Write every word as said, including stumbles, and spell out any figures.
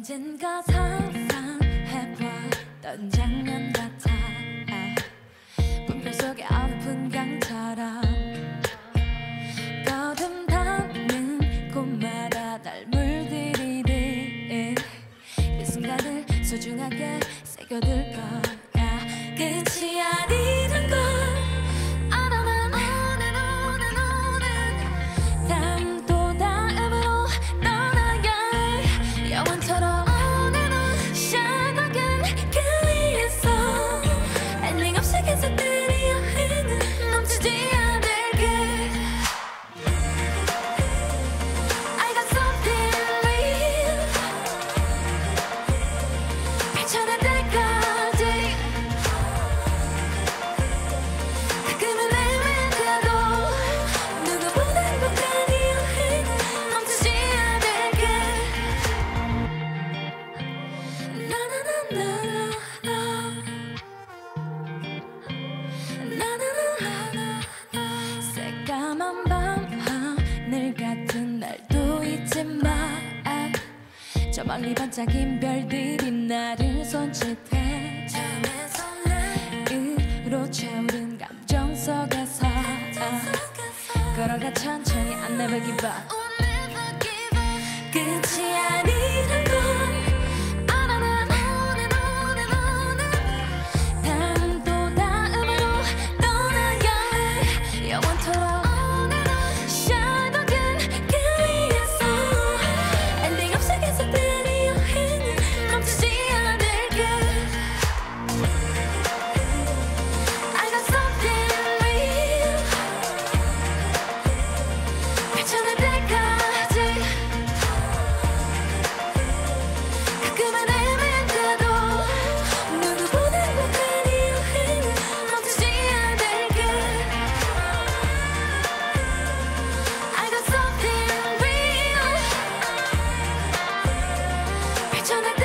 언젠가 상상해봤던 장면 같아. 꿈결 속의 어느 풍경처럼 거듭나는 곳마다 날 물들이는 그 순간을 소중하게 새겨둘 거야. 끝이 아니란 걸 알아. 난 오늘 오늘 오늘 다음 또 다음으로 떠나야 해. 영원처럼 오늘은 시작은 그 위에서 엔딩 없이 계속되려 해는 넘치지 않을게. I got something real 펼쳐낼 때까지. 가끔은 애매해도 누구보다 행복하리려 해는 넘치지 않을게. 나나나나나 나나나나나 새까만 밤 하늘 같은 날도 잊지 마. 저 멀리 반짝인 별들이 나를 손짓해. 처음에 설레으로 차오른 감정 속에서 걸어가 천천히 I never give up. 끝이 아니란 걸 알아. 난 오늘 오늘 오늘 다음 또 다음으로 떠나야 해. 영원토록 오늘은 시작은 그 위에서 엔딩 없이 계속되려 해는 멈추지 않을게. I got something real 펼쳐낼 때까지. 가끔은 애매해도 누구보다 행복하리려 해는 멈추지 않을게. I got something real 펼쳐낼